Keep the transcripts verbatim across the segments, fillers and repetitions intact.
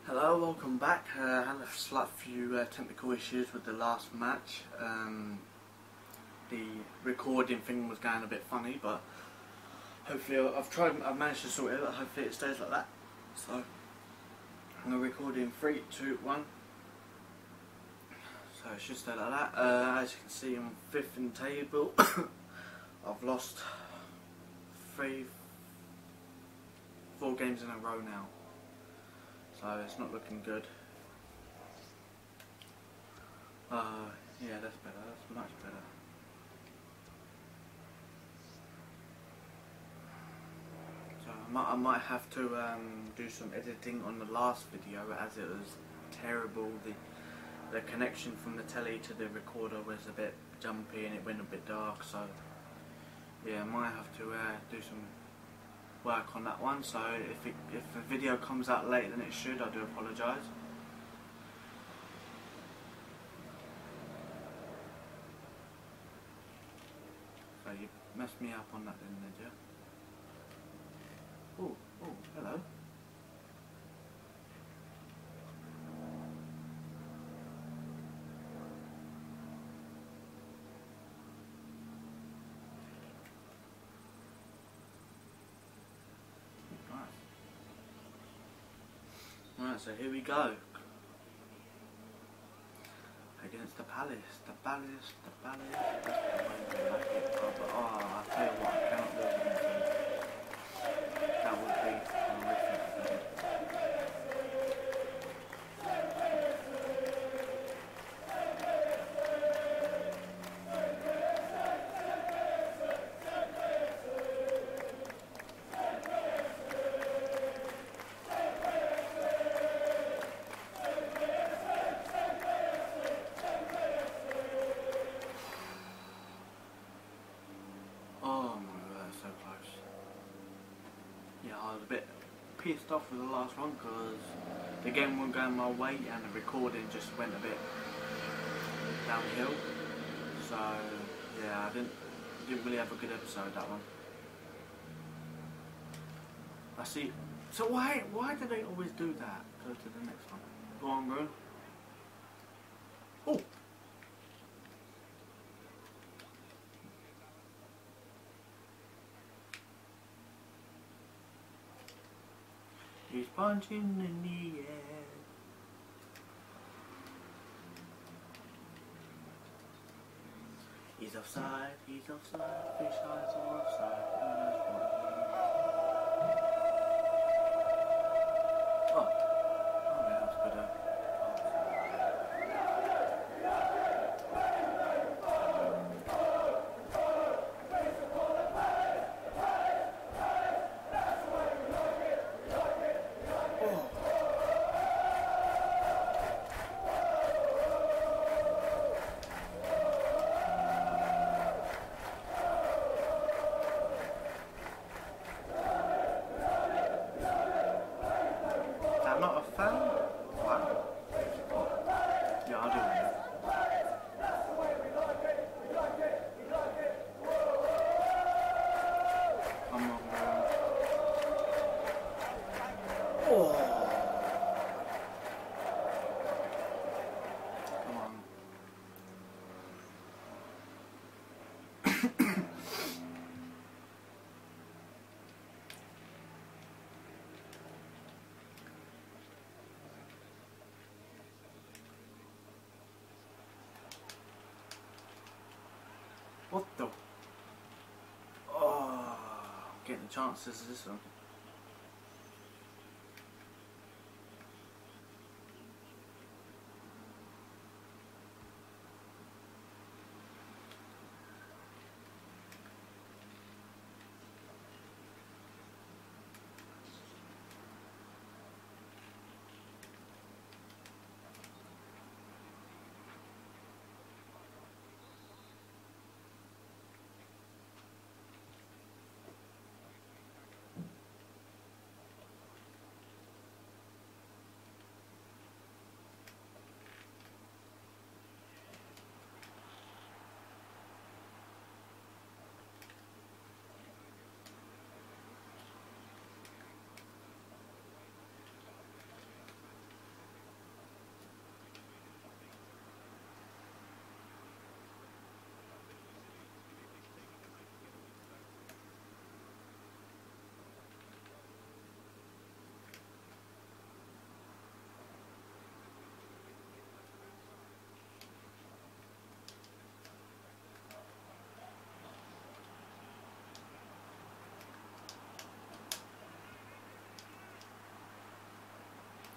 Hello, welcome back. Uh, I had a slight few uh, technical issues with the last match. Um, the recording thing was going a bit funny, but hopefully I've tried. I've managed to sort it out. Hopefully it stays like that. So I'm gonna record in three, two, one. So it should stay like that. Uh, as you can see, I'm fifth in the table. I've lost three, four games in a row now. So it's not looking good. Uh, yeah, that's better. That's much better. So I might, I might have to um, do some editing on the last video, as it was terrible. The the connection from the telly to the recorder was a bit jumpy and it went a bit dark. So yeah, I might have to uh, do some work on that one. So if it, if the video comes out later than it should, I do apologise. So you messed me up on that, didn't you? Oh, oh, hello. Right, so here we go. Against the Palace, the Palace, the Palace. That's the way they like it. Oh, but, oh, I tell you what, I cannot lose against them. That would be horrific. I was a bit pissed off with the last one because the game wasn't going my way and the recording just went a bit downhill. So yeah, I didn't didn't really have a good episode, that one. I see. So why why do they always do that? Go to the next one. Go on, bro. Oh. He's punching in the air. He's offside, he's offside, fish eyes are offside. Oh, oh yeah, that's good. Uh, I'm not a fan. Wow. Yeah, I'll do it. Come on, bro. Oh. Come on. What the? Oh, getting the chances of this one.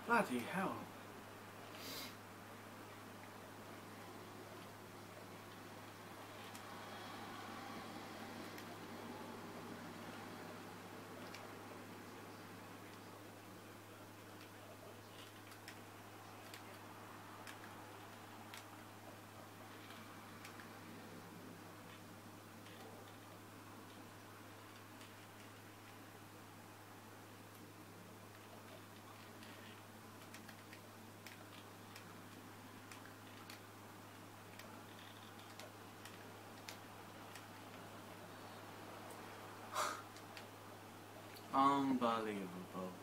Bloody hell. Unbelievable.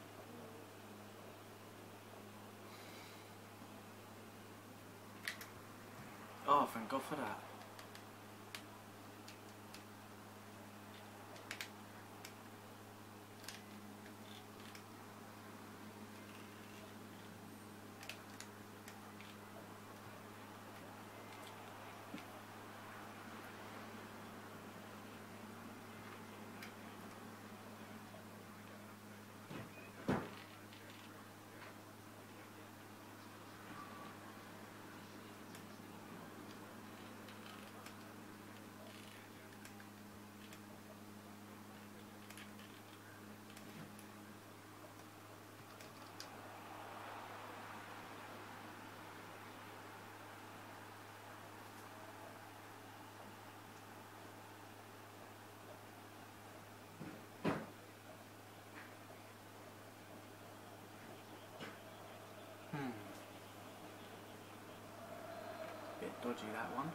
Oh, thank God for that. Hmm. Bit dodgy, that one.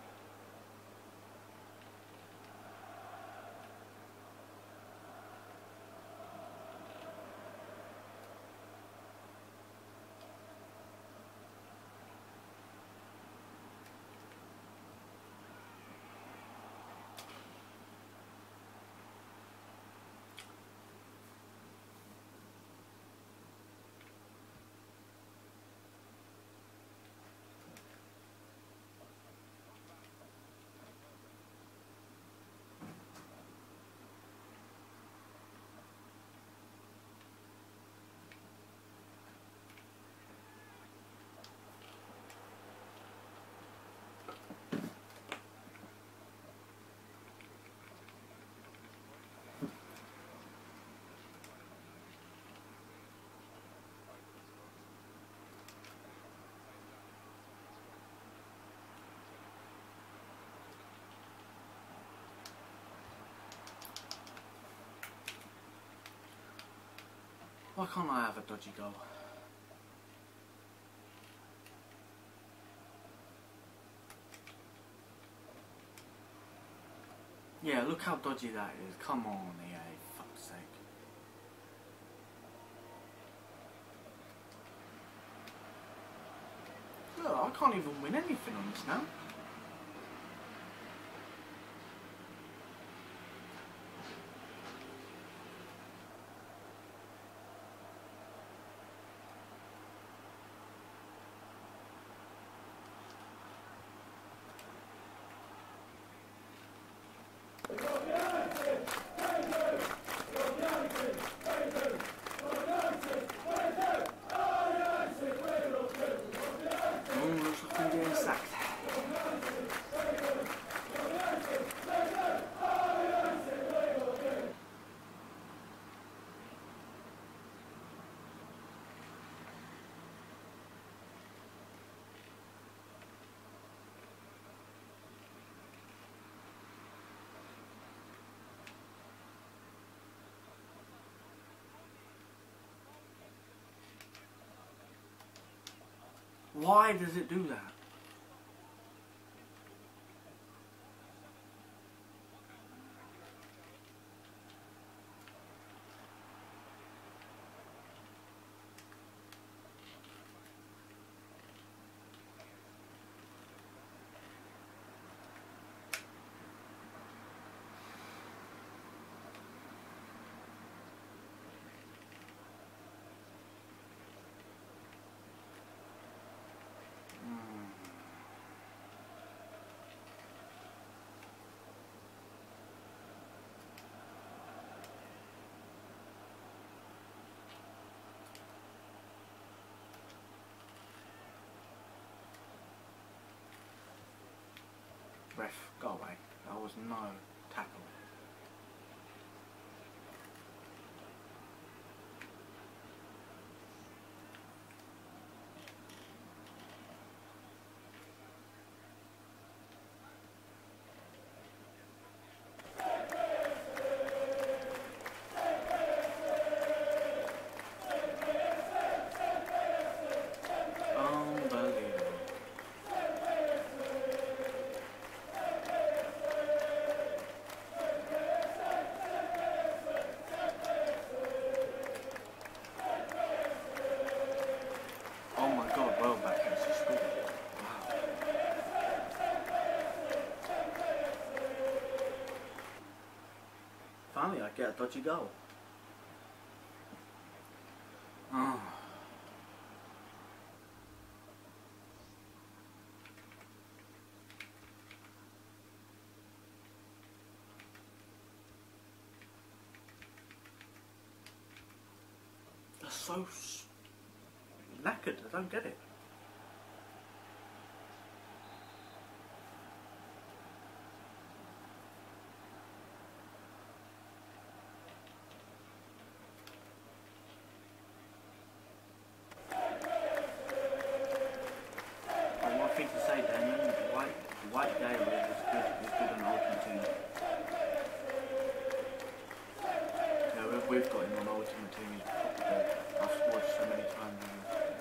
Why can't I have a dodgy goal? Yeah, look how dodgy that is. Come on, E A, for fuck's sake. Look, I can't even win anything on this now. Oh, looks like I'm getting sacked. Why does it do that? Hmm. Ref, go away. That was no tackle. Oh my god, Welbeck has scored. Wow. Finally, I get a dodgy goal. Oh. That's so knackered, I don't get it. But one thing to say, Damien, White, White Gale is good, is good on Ultimate Team. Yeah, we've, we've got him on Ultimate Team, he's proper good. I've scored so many times now.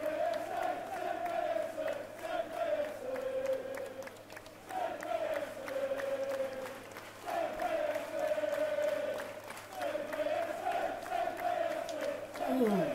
Ooh.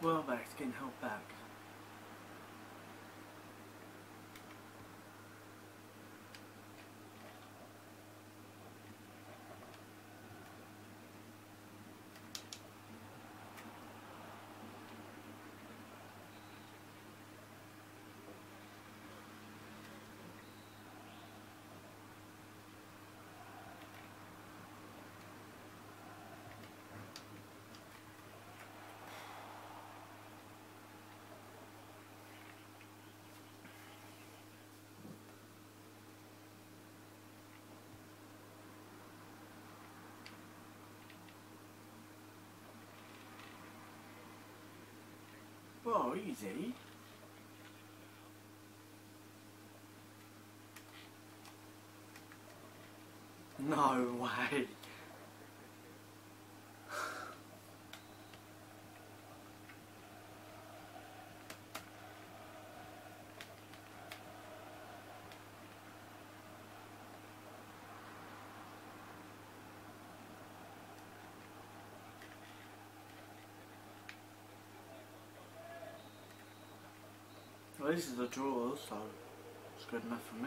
Well, back, it's getting held back. Whoa, easy. No way. Well, this is a draw, so it's good enough for me.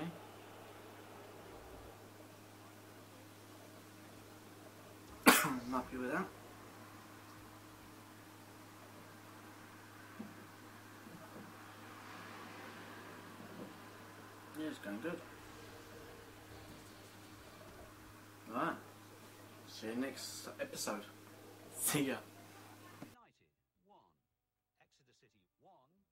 I'm happy with that. Yeah, it's going good. Alright. See you next episode. See ya.